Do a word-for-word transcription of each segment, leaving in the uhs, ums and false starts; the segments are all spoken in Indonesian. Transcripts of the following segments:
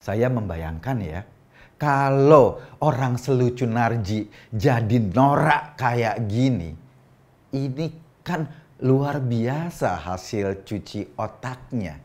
Saya membayangkan ya, kalau orang selucu Narji jadi norak kayak gini, ini kan luar biasa hasil cuci otaknya.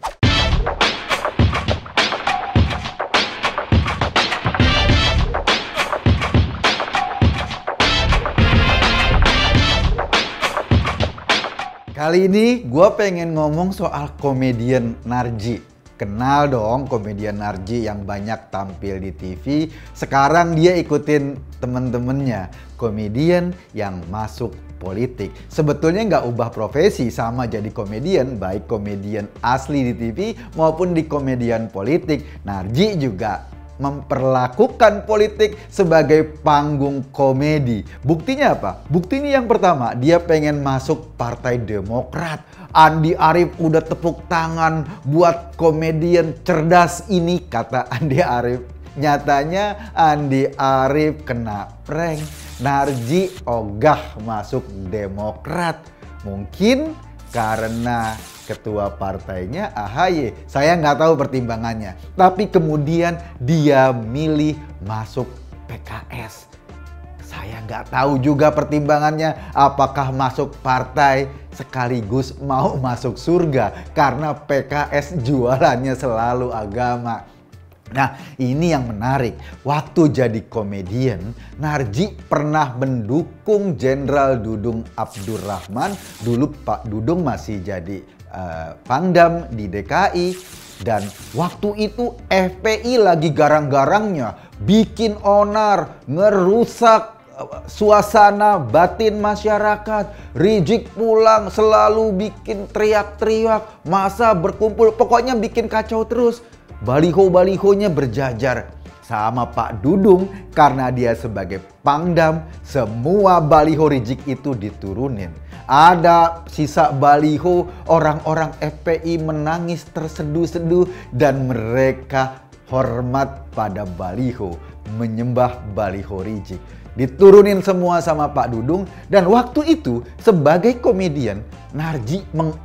Kali ini gue pengen ngomong soal komedian Narji. Kenal dong komedian Narji yang banyak tampil di T V. Sekarang dia ikutin temen-temennya, komedian yang masuk politik. Sebetulnya nggak ubah profesi, sama jadi komedian, baik komedian asli di T V maupun di komedian politik. Narji juga memperlakukan politik sebagai panggung komedi. Buktinya apa? Buktinya yang pertama, dia pengen masuk Partai Demokrat. Andi Arief udah tepuk tangan buat komedian cerdas ini, kata Andi Arief. Nyatanya Andi Arief kena prank. Narji ogah masuk Demokrat. Mungkin karena ketua partainya A H Y. Saya nggak tahu pertimbangannya. Tapi kemudian dia milih masuk P K S. Saya nggak tahu juga pertimbangannya. Apakah masuk partai sekaligus mau masuk surga? Karena P K S jualannya selalu agama. Nah, ini yang menarik. Waktu jadi komedian, Narji pernah mendukung Jenderal Dudung Abdurrahman. Dulu Pak Dudung masih jadi uh, Pangdam di D K I. Dan waktu itu F P I lagi garang-garangnya bikin onar, ngerusak uh, suasana batin masyarakat. Rizik pulang selalu bikin teriak-teriak, massa berkumpul, pokoknya bikin kacau terus. Baliho-balihonya berjajar. Sama Pak Dudung, karena dia sebagai Pangdam, semua baliho Rizik itu diturunin. Ada sisa baliho, orang-orang F P I menangis terseduh-seduh dan mereka hormat pada baliho, menyembah baliho Rizik. Diturunin semua sama Pak Dudung, dan waktu itu sebagai komedian, Narji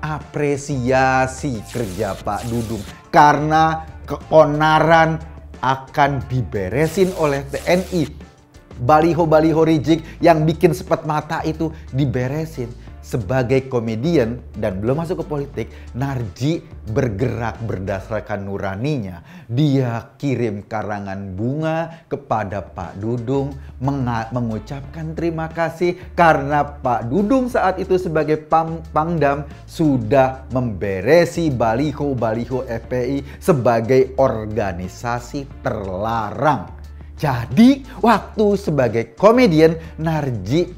mengapresiasi kerja Pak Dudung karena keonaran akan diberesin oleh T N I. Baliho-baliho Rizik yang bikin sepet mata itu diberesin. Sebagai komedian dan belum masuk ke politik, Narji bergerak berdasarkan nuraninya. Dia kirim karangan bunga kepada Pak Dudung, mengucapkan terima kasih karena Pak Dudung saat itu sebagai pam Pangdam sudah memberesi baliho-baliho F P I sebagai organisasi terlarang. Jadi waktu sebagai komedian, Narji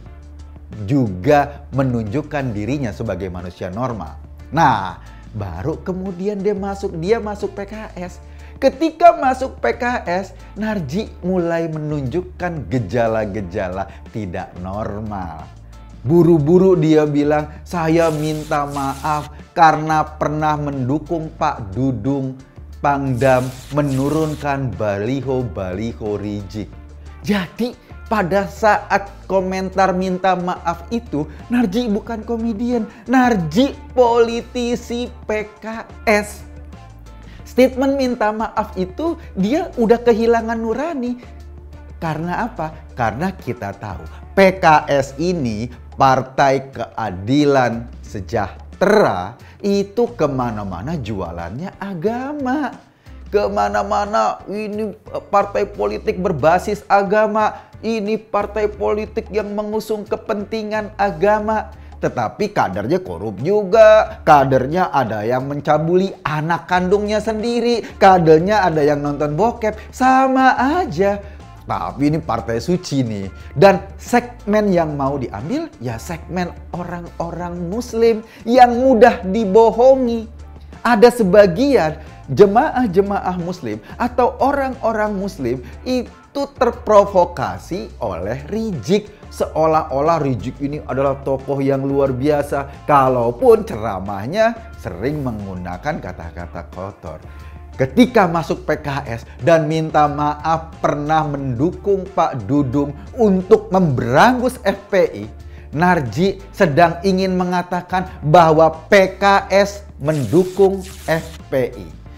juga menunjukkan dirinya sebagai manusia normal. Nah, baru kemudian dia masuk dia masuk P K S. Ketika masuk P K S, Narji mulai menunjukkan gejala-gejala tidak normal. Buru-buru dia bilang, saya minta maaf karena pernah mendukung Pak Dudung Pangdam menurunkan baliho-baliho Rizik. Jadi pada saat komentar minta maaf itu, Narji bukan komedian, Narji politisi P K S. Statement minta maaf itu dia udah kehilangan nurani. Karena apa? Karena kita tahu P K S ini Partai Keadilan Sejahtera, itu kemana-mana jualannya agama. Kemana-mana ini partai politik berbasis agama. Ini partai politik yang mengusung kepentingan agama. Tetapi kadernya korup juga. Kadernya ada yang mencabuli anak kandungnya sendiri. Kadernya ada yang nonton bokep. Sama aja. Tapi ini partai suci nih. Dan segmen yang mau diambil ya segmen orang-orang muslim yang mudah dibohongi. Ada sebagian jemaah-jemaah muslim atau orang-orang muslim itu terprovokasi oleh Rizik. Seolah-olah Rizik ini adalah tokoh yang luar biasa. Kalaupun ceramahnya sering menggunakan kata-kata kotor. Ketika masuk P K S dan minta maaf pernah mendukung Pak Dudung untuk memberangus F P I, Narji sedang ingin mengatakan bahwa P K S mendukung F P I.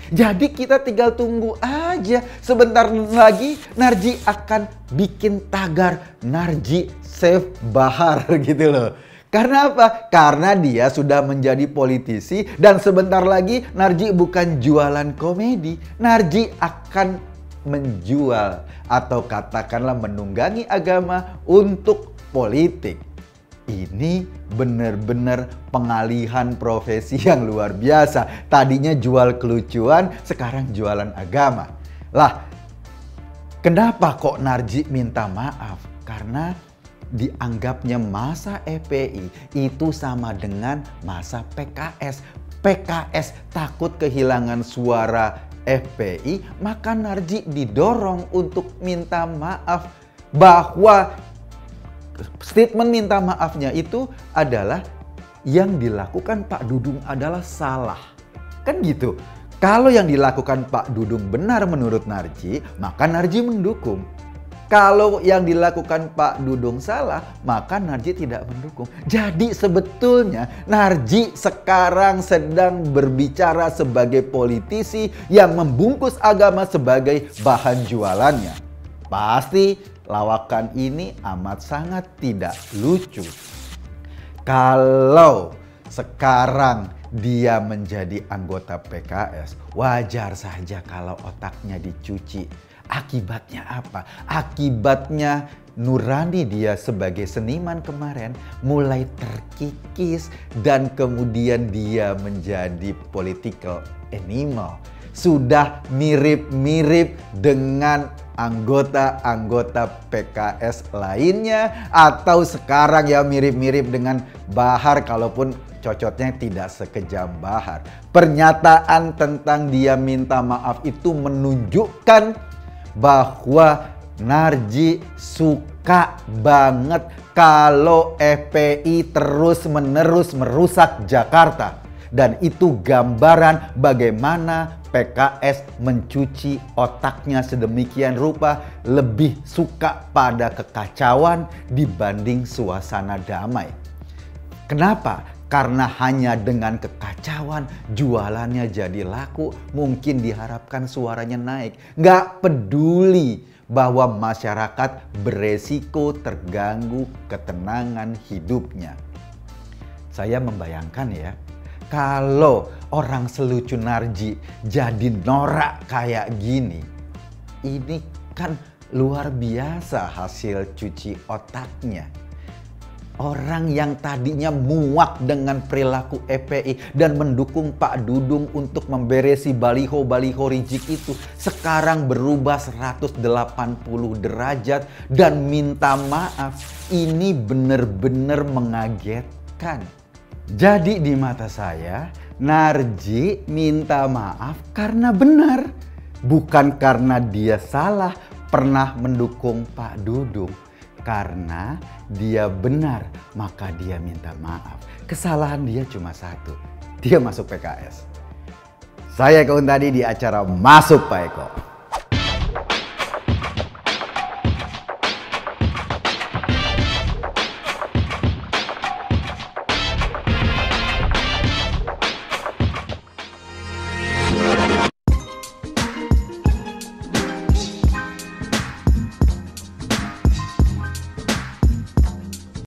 Jadi kita tinggal tunggu aja. Sebentar lagi Narji akan bikin tagar Narji Save Bahar gitu loh. Karena apa? Karena dia sudah menjadi politisi dan sebentar lagi Narji bukan jualan komedi. Narji akan menjual atau katakanlah menunggangi agama untuk politik. Ini benar-benar pengalihan profesi yang luar biasa. Tadinya jual kelucuan, sekarang jualan agama. Lah, kenapa kok Narji minta maaf? Karena dianggapnya masa F P I itu sama dengan masa P K S. P K S takut kehilangan suara F P I, maka Narji didorong untuk minta maaf bahwa statement minta maafnya itu adalah yang dilakukan Pak Dudung adalah salah. Kan gitu. Kalau yang dilakukan Pak Dudung benar menurut Narji, maka Narji mendukung. Kalau yang dilakukan Pak Dudung salah, maka Narji tidak mendukung. Jadi sebetulnya Narji sekarang sedang berbicara sebagai politisi yang membungkus agama sebagai bahan jualannya. Pasti lawakan ini amat sangat tidak lucu. Kalau sekarang dia menjadi anggota P K S, wajar saja kalau otaknya dicuci. Akibatnya apa? Akibatnya nurani dia sebagai seniman kemarin mulai terkikis dan kemudian dia menjadi political animal. Sudah mirip-mirip dengan anggota-anggota P K S lainnya atau sekarang ya mirip-mirip dengan Bahar kalaupun cocotnya tidak sekejam Bahar. Pernyataan tentang dia minta maaf itu menunjukkan bahwa Narji suka banget kalau F P I terus-menerus merusak Jakarta. Dan itu gambaran bagaimana P K S mencuci otaknya sedemikian rupa, lebih suka pada kekacauan dibanding suasana damai. Kenapa? Karena hanya dengan kekacauan jualannya jadi laku, mungkin diharapkan suaranya naik. Nggak peduli bahwa masyarakat beresiko terganggu ketenangan hidupnya. Saya membayangkan ya, kalau orang selucu Narji jadi norak kayak gini, ini kan luar biasa hasil cuci otaknya. Orang yang tadinya muak dengan perilaku F P I dan mendukung Pak Dudung untuk memberesi baliho-baliho Rizik itu, sekarang berubah seratus delapan puluh derajat dan minta maaf. Ini benar-benar mengagetkan. Jadi di mata saya, Narji minta maaf karena benar. Bukan karena dia salah pernah mendukung Pak Dudung. Karena dia benar, maka dia minta maaf. Kesalahan dia cuma satu, dia masuk P K S. Saya Eko tadi di acara Masuk Pak Eko.